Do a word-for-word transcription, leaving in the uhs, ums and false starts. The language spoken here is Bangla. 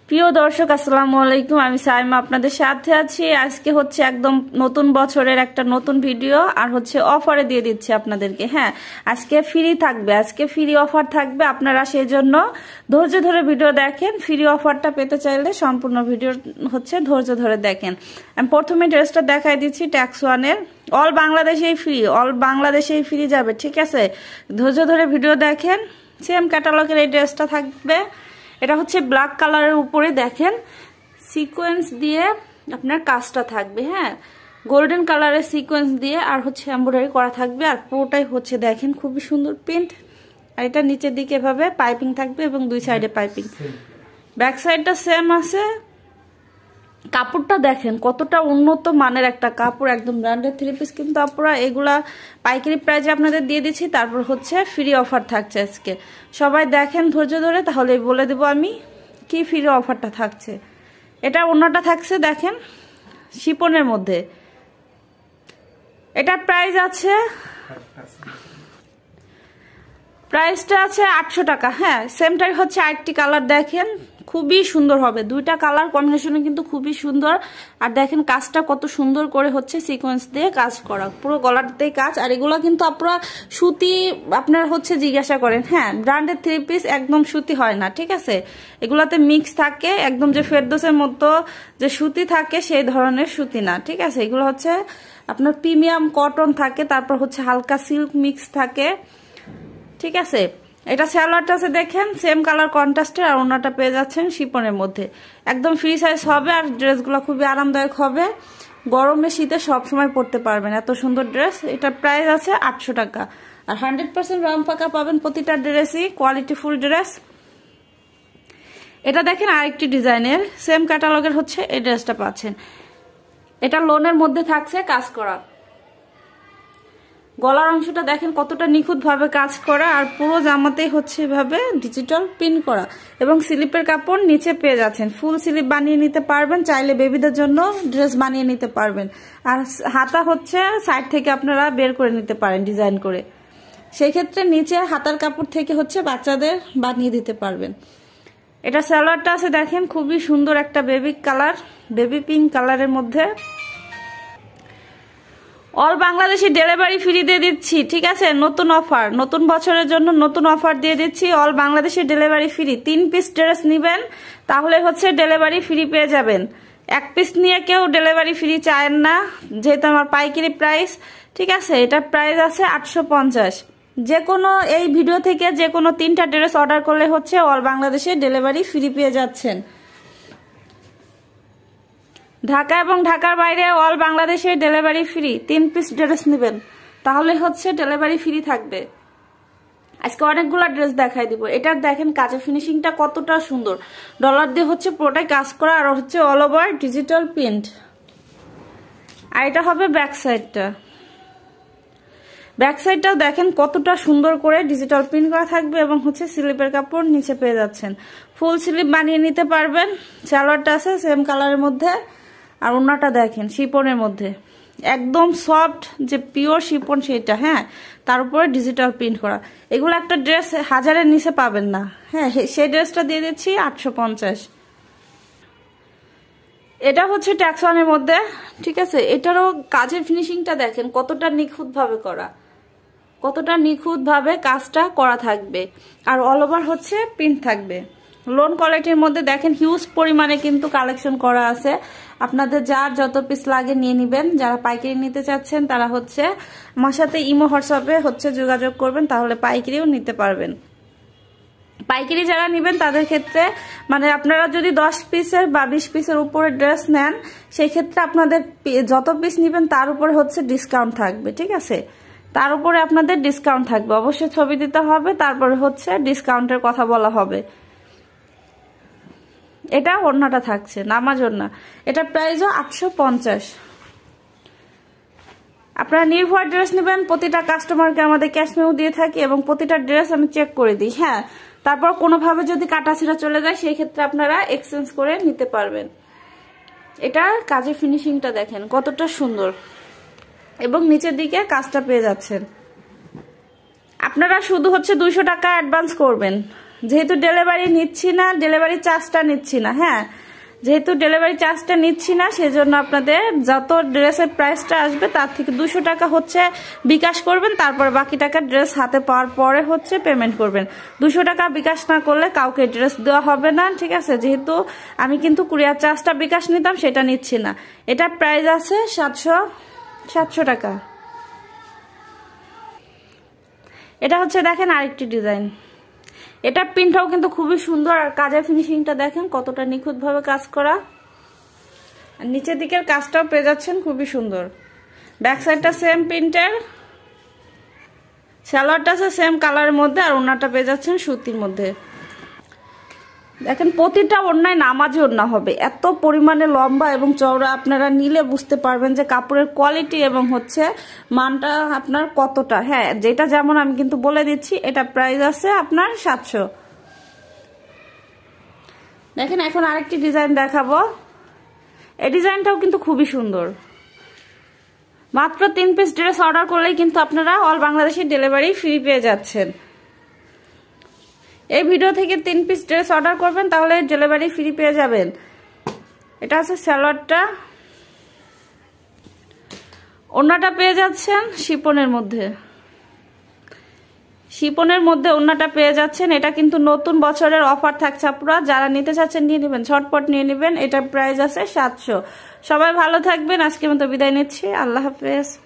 প্রিয় দর্শক আসসালামু আলাইকুম, আমি সাইমা আপনাদের সাথে আছি। আজকে হচ্ছে একদম নতুন বছরের একটা নতুন ভিডিও আর হচ্ছে অফারে দিয়ে দিচ্ছি আপনাদেরকে। হ্যাঁ, আজকে ফ্রি থাকবে, আজকে ফ্রি অফার থাকবে। আপনারা সেই জন্য ধৈর্য ধরে ভিডিও দেখেন। ফ্রি অফারটা পেতে চাইলে সম্পূর্ণ ভিডিও হচ্ছে ধৈর্য ধরে দেখেন। আমি প্রথমে ড্রেসটা দেখাই দিচ্ছি ট্যাক্স ওয়ানের। অল বাংলাদেশেই ফ্রি, অল বাংলাদেশেই ফ্রি যাবে, ঠিক আছে? ধৈর্য ধরে ভিডিও দেখেন। সেম ক্যাটালগের এই ড্রেসটা থাকবে। এটা হচ্ছে ব্ল্যাক কালারের উপরে দেখেন সিকোয়েন্স দিয়ে আপনার কাজটা থাকবে। হ্যাঁ, গোল্ডেন কালারের সিকোয়েন্স দিয়ে আর হচ্ছে এমব্রয়ডারি করা থাকবে। আর পুরোটাই হচ্ছে দেখেন খুবই সুন্দর প্রিন্ট। আর এটা নিচের দিকে এভাবে পাইপিং থাকবে এবং দুই সাইডে পাইপিং। ব্যাক সাইডটা সেম আছে। কাপড়টা দেখেন কতটা উন্নত মানের একটা কাপড়, একদম ব্র্যান্ডেড থ্রি পিস। কিন্তু আপনারা এগুলা পাইকারি প্রাইজে আপনাদের দিয়ে দিচ্ছি। তারপর হচ্ছে ফ্রি অফার থাকছে আজকে। সবাই দেখেন ধৈর্য ধরে, তাহলে বলে দেব আমি কি ফ্রি অফারটা থাকছে। এটা অন্যটা থাকছে দেখেন শিপনের মধ্যে। এটার প্রাইস আছে, প্রাইসটা আছে আটশো টাকা। হ্যাঁ, সেমটাই হচ্ছে আরেকটি কালার দেখেন খুবই সুন্দর হবে। দুইটা কালার কম্বিনেশনে কিন্তু খুবই সুন্দর। আর দেখেন কাজটা কত সুন্দর করে হচ্ছে সিকোয়েন্স দিয়ে কাজ করা, পুরো গলাটাতেই কাজ। আর এগুলো কিন্তু আপনারা সুতি আপনারা হচ্ছে জিজ্ঞাসা করেন। হ্যাঁ, ব্র্যান্ডেড থ্রি পিস একদম সুতি হয় না, ঠিক আছে? এগুলাতে মিক্স থাকে, একদম যে ফেরদোসের মতো যে সুতি থাকে সেই ধরনের সুতি না, ঠিক আছে? এগুলো হচ্ছে আপনার প্রিমিয়াম কটন থাকে, তারপর হচ্ছে হালকা সিল্ক মিক্স থাকে, ঠিক আছে? এটা সালোয়ারটা আছে দেখেন সেম কালার কন্ট্রাস্টের। আর ওনাটা পেয়ে যাচ্ছেন শিপনের মধ্যে। একদম ফ্রি সাইজ হবে আর ড্রেসগুলো খুবই আরামদায়ক হবে। গরমে শীতে সবসময় পরতে পারবেন, এত সুন্দর ড্রেস। এটার প্রাইস আছে আটশো টাকা। আর হান্ড্রেড পার্সেন্ট রং পাকা পাবেন প্রতিটা ড্রেসই, কোয়ালিটি ফুল ড্রেস। এটা দেখেন আরেকটি ডিজাইনের সেম ক্যাটালগের হচ্ছে এই ড্রেসটা পাচ্ছেন। এটা লোনের মধ্যে থাকছে কাজ করা। গলার অংশটা দেখেন কতটা নিখুঁত ভাবে কাজ করা। আর পুরো জামাতেই হচ্ছে এভাবে ডিজিটাল প্রিন্ট করা এবং স্লিপের কাপড় নিচে পেয়ে যাচ্ছেন। ফুল স্লিপ বানিয়ে নিতে পারবেন, চাইলে বেবিদের জন্য ড্রেস বানিয়ে নিতে পারবেন। আর হাতা হচ্ছে সাইড থেকে আপনারা বের করে নিতে পারেন ডিজাইন করে। সেই ক্ষেত্রে নিচে হাতার কাপড় থেকে হচ্ছে বাচ্চাদের বানিয়ে দিতে পারবেন। এটা সালোয়ারটা আছে দেখেন খুবই সুন্দর একটা বেবি কালার, বেবি পিঙ্ক কালারের মধ্যে। অল বাংলাদেশে ডেলিভারি ফ্রি দিয়ে দিচ্ছি, ঠিক আছে? নতুন অফার, নতুন বছরের জন্য নতুন অফার দিয়ে দিচ্ছি। অল বাংলাদেশে ডেলিভারি ফ্রি। তিন পিস ড্রেস নিবেন তাহলে হচ্ছে ডেলিভারি ফ্রি পেয়ে যাবেন। এক পিস নিয়ে কেউ ডেলিভারি ফ্রি চায় না, যেহেতু আমার পাইকারি প্রাইস, ঠিক আছে? এটার প্রাইস আছে আটশো পঞ্চাশ। যে কোনো এই ভিডিও থেকে যে কোনো তিনটা ড্রেস অর্ডার করলে হচ্ছে অল বাংলাদেশে ডেলিভারি ফ্রি পেয়ে যাচ্ছেন। ঢাকা এবং ঢাকার বাইরে অল বাংলাদেশে ডেলিভারি ফ্রি। তিন পিস ড্রেস নেবেন তাহলে হচ্ছে ডেলিভারি ফ্রি থাকবে। আজকে অনেকগুলো ড্রেস দেখাই দিব। এটার দেখেন কাজের ফিনিশিংটা কতটা সুন্দর। ডলার দিয়ে হচ্ছে পুরোটাই কাজ করা আর হচ্ছে অল ওভার ডিজিটাল প্রিন্ট। আর এটা হবে ব্যাক সাইডটা। ব্যাক সাইডটাও দেখেন কতটা সুন্দর করে ডিজিটাল প্রিন্ট করা থাকবে এবং হচ্ছে স্লিপের কাপড় নিচে পেয়ে যাচ্ছেন। ফুল স্লিপ বানিয়ে নিতে পারবেন। সালোয়ারটা আছে সেম কালারের মধ্যে। আর ওনাটা দেখেন শিপনের মধ্যে একদম সফট যে পিওর শিপন সেটা। হ্যাঁ, তার উপরে ডিজিটাল প্রিন্ট করা। এগুলো একটা ড্রেস হাজারের নিচে পাবেন না। হ্যাঁ, সেই ড্রেসটা দিয়ে দিচ্ছি আটশো পঞ্চাশ। এটা হচ্ছে ট্যাক্স ওয়ানের মধ্যে, ঠিক আছে? এটারও কাজের ফিনিশিংটা দেখেন কতটা নিখুঁত ভাবে করা, কতটা নিখুঁত ভাবে কাজটা করা থাকবে। আর অল ওভার হচ্ছে প্রিন্ট থাকবে। লোন কোয়ালিটির মধ্যে দেখেন হিউজ পরিমাণে কিন্তু কালেকশন করা আছে। আপনাদের যার যত পিস লাগে নিয়ে নিবেন। যারা পাইকারি নিতে চাচ্ছেন তারা হচ্ছে আমার সাথে ইমো হোয়াটসঅ্যাপে হচ্ছে যোগাযোগ করবেন, তাহলে পাইকারিও নিতে পারবেন। পাইকারি যারা নেবেন তাদের ক্ষেত্রে মানে আপনারা যদি দশ পিসের বা বিশ পিসের উপরে ড্রেস নেন, সেই ক্ষেত্রে আপনাদের যত পিস নেবেন তার উপরে হচ্ছে ডিসকাউন্ট থাকবে, ঠিক আছে? তার উপরে আপনাদের ডিসকাউন্ট থাকবে। অবশ্যই ছবি দিতে হবে, তারপরে হচ্ছে ডিসকাউন্টের কথা বলা হবে। এটা ওড়নাটা থাকছে নামাজ ওড়না। এটা প্রাইসও আটশো পঞ্চাশ। আপনারা নির্ভর ড্রেস নেবেন। প্রতিটা কাস্টমারকে আমাদের ক্যাশ মেমো দিয়ে থাকি এবং প্রতিটা ড্রেস আমি চেক করে দিই। হ্যাঁ, তারপর কোনোভাবে যদি কাটা ছিঁড়া চলে যায় সেই ক্ষেত্রে আপনারা এক্সচেঞ্জ করে নিতে পারবেন। এটা কাজের ফিনিশিংটা দেখেন কতটা সুন্দর এবং নিচের দিকে কাজটা পেয়ে যাচ্ছেন। আপনারা শুধু হচ্ছে দুইশো টাকা অ্যাডভান্স করবেন। যেহেতু ডেলিভারি নিচ্ছি না, ডেলিভারি চার্জটা নিচ্ছি না, হ্যাঁ যেহেতু ডেলিভারি চার্জটা নিচ্ছি না সেজন্য আপনাদের যত ড্রেসের প্রাইসটা আসবে তার থেকে দুশো টাকা হচ্ছে বিকাশ করবেন, তারপর বাকি টাকা ড্রেস হাতে পাওয়ার পরে হচ্ছে পেমেন্ট করবেন। দুশো টাকা বিকাশ না করলে কাউকে ড্রেস দেওয়া হবে না, ঠিক আছে। যেহেতু আমি কিন্তু কুরিয়ার চার্জটা বিকাশ নিতাম সেটা নিচ্ছি না। এটা প্রাইস আছে সাতশো সাতশো টাকা। এটা হচ্ছে দেখেন আরেকটি ডিজাইন, এটা প্রিন্টটাও কিন্তু খুবই সুন্দর আর কাজের ফিনিশিংটা দেখেন কতটা নিখুঁত ভাবে কাজ করা। আর নিচের দিকের কাজটাও পেয়ে যাচ্ছেন খুবই সুন্দর। ব্যাক সাইডটা সেম প্রিন্টের, সালোয়ারটা আছে সেম কালারের মধ্যে আর ওড়নাটা পেয়ে যাচ্ছেন সুতির মধ্যে। দেখেন প্রতিটা ওড়নায় নামাজি ওড়না হবে, এত পরিমাণে লম্বা এবং চওড়া, আপনারা নিলে বুঝতে পারবেন যে কাপড়ের কোয়ালিটি এবং হচ্ছে মানটা আপনার কতটা। হ্যাঁ যেটা যেমন আমি কিন্তু বলে দিচ্ছি, এটা প্রাইস আছে আপনার সাতশো। দেখেন এখন আরেকটি ডিজাইন দেখাবো, এই ডিজাইনটাও কিন্তু খুবই সুন্দর। মাত্র তিন পিস ড্রেস অর্ডার করলেই কিন্তু আপনারা অল বাংলাদেশে ডেলিভারি ফ্রি পেয়ে যাচ্ছেন। এই ভিডিও থেকে তিন পিস ড্রেস অর্ডার করবেন তাহলে ডেলিভারি ফ্রি পেয়ে যাবেন। এটা আছে সালোয়ারটা, ওড়নাটা পেয়ে যাচ্ছেন শিপনের মধ্যে, শিপনের মধ্যে ওড়নাটা পেয়ে যাচ্ছেন। এটা কিন্তু নতুন বছরের অফার থাকছে, আপনারা যারা নিতে চাচ্ছেন নিয়ে নেবেন, ঝটপট নিয়ে নেবেন। এটার প্রাইস আছে সাতশো। সবাই ভালো থাকবেন, আজকের মতো বিদায় নিচ্ছি, আল্লাহ হাফেজ।